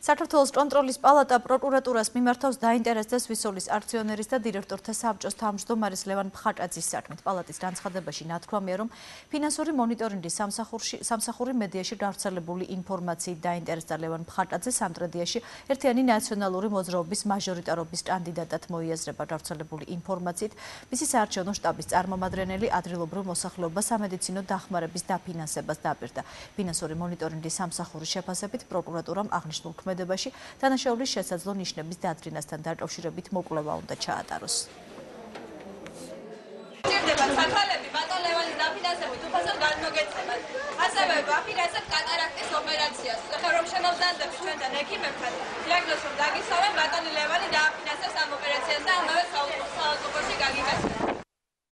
საქართველოს კონტროლის პალატა პროკურატურას მიმართავს დაინტერესდეს ვისოლის აქციონერის და დირექტორთა საბჭოს თავმჯდომარის ლევან ფხატაძის საქმით. პალატის განცხადებაში ნათქვამია, რომ ფინანსური მონიტორინგის სამსახური მედიაში გავრცელებული ინფორმაციით დაინტერესდა ლევან ფხატაძე სამტრედიაში ერთიანი ნაციონალური მოძრაობის მაჟორიტარობის კანდიდატად მოიაზრება გავრცელებული ინფორმაციით მისი საარჩევნო შტაბის წარმომადგენელი ადგილობრივ მოსახლეობას სამედიცინო დახმარების დაფინანსებას დაპირდა. ფინანსური მონიტორინგის სამსახურის შეფასებით პროკურატურამ აღნიშნულ დანაშაულის შესაძლო ნიშნების დადგენასთან დაკავშირებით მოკვლევა უნდა ჩაატაროს. ჭირდება საქალები ბატონ ლევანის დაფინანსებით უფასოდ განმოგეცემათ. ასევე ვაფინანსებთ კატარაქტის ოპერაციას. ხე რომ შემოვზანდებს ჩვენთან ექიმებთან, დიაგნოზს რომ დაგისვამენ ბატონი ლევანი დააფინანსებს